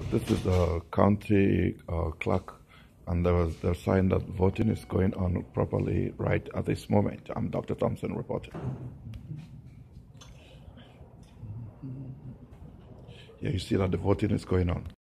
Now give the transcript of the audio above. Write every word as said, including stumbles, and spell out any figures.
This is the county uh, clerk, and there was the sign that voting is going on properly right at this moment. I'm Doctor Thompson reporting. Yeah, you see that the voting is going on.